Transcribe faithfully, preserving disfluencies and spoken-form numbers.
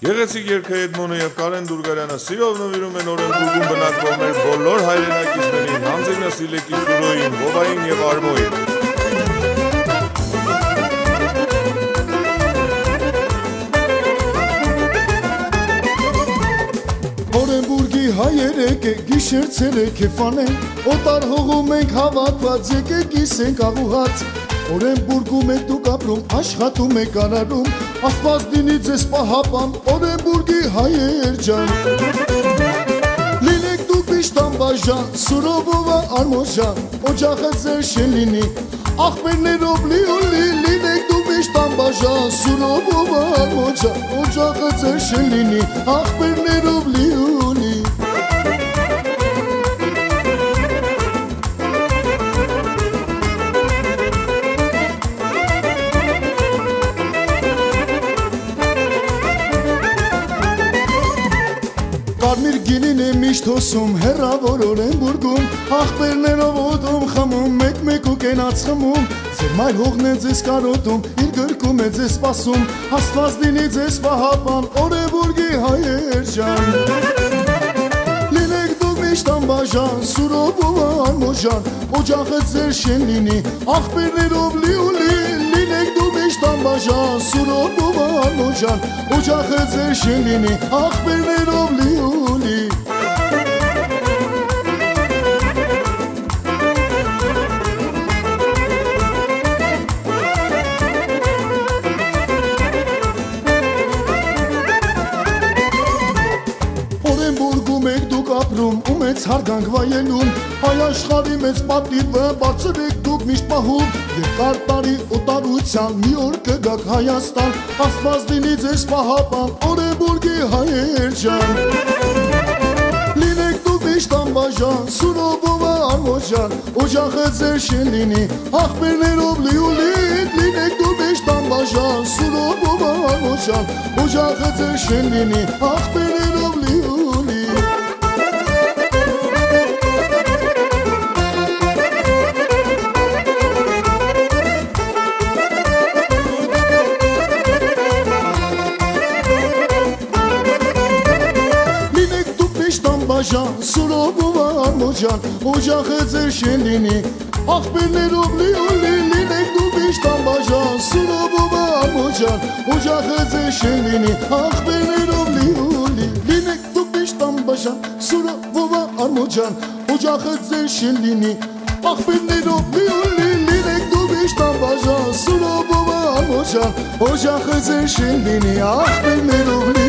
Գեղեցիկ երգը Էդմոնը եւ Կարեն Դուրգարյանը սիրով նվիրում են Օրենբուրգում բնակվող մեր բոլոր հայրենակիցներին, Հանձինը, Սիլեկի, Սուրոյին, Բոբային եւ Արմոյին։ Օրենբուրգի հայեր եկեք, գիշեր ցերեկ եփանեն, օտար հողում ենք հավատված, եկեք գիսենք աղուհաց։ Օրենբուրգում եք դուք ապրում, աշխատում եք արարում, Աստված դինի ձեզ պահապան, Օրենբուրգի հայեր ջան։ Լինեք դուք միշտ անբաժան, Սուրովովա Արմոժան, օջախը ձեր շեն լինի, աղբերներով լիոլի, լինեք դուք միշտ անբաժան, Սուրովովա Արմոժան, օջախը ձեր շեն լինի, աղբերներով լիոլի։ Կարմիր գինին է միշտ հոսում, հեռավոր Օրենբուրգում, աղբերներով օդում խմում, մեկ-մեկ ու կենաց խմում, ձեր մայր հողն է ձեզ կարոտում, իր գրկում է ձեզ սպասում, Աստված դինի ձեզ պահապան, Օրենբուրգի հայեր ջան։ Լինեք դուք միշտ անբաժան, Սուրովովա Արմոժան, օջախը ձեր շեն լինի, աղբերներով լիոլի, լինեք դուք միշտ անբաժան, Սուրովովա Արմոժան, օջախը ձեր շեն լինի, աղբերներով լիոլի։ Օրենբուրգում եք դուք ապրում ու մեծ հարգանք վայելում, հայ աշխարհի մեծ պատիվը բարձր եք դուք միշտ պահում, երկար տարի օտարության մի օր կգաք Հայաստան, Աստված դինի ձեզ պահապան, Օրենբուրգի հայեր ջան։ Լինեք դուք միշտ անբաժան, Սուրովովա Արմոժան, օջախը ձեր շեն լինի, աղբերներով լիոլի, լինեք դուք միշտ անբաժան, Սուրովովա Արմոժան, օջախը ձեր շեն լինի, աղբերներով լիոլի։ Սուրովովա Արմոժան, օջախը ձեր շեն լինի, աղբերներով լիոլի, լինեք դուք միշտ անբաժան, Սուրովովա Արմոժան, օջախը ձեր շեն լինի, աղբերներով լիոլի, լինեք դուք միշտ անբաժան, Սուրովովա Արմոժան, օջախը ձեր շեն լինի, աղբերներով լիոլի, լինեք դուք միշտ անբաժան, Սուրովովա Արմոժան, օջախը ձեր շեն լինի, աղբերներով լիոլի։